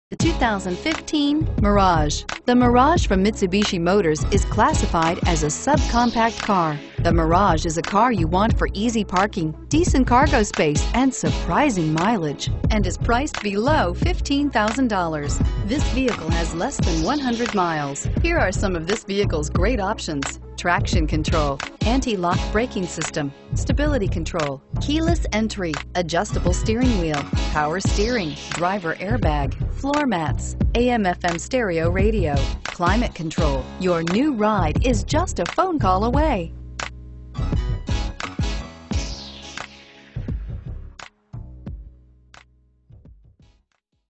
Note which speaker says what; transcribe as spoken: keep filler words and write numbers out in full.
Speaker 1: The two thousand fifteen Mirage. The Mirage from Mitsubishi Motors is classified as a subcompact car. The Mirage is a car you want for easy parking, decent cargo space, and surprising mileage, and is priced below fifteen thousand dollars. This vehicle has less than one hundred miles. Here are some of this vehicle's great options: traction control, anti-lock braking system, stability control, keyless entry, adjustable steering wheel, power steering, driver airbag, floor mats, A M F M stereo radio, climate control. Your new ride is just a phone call away.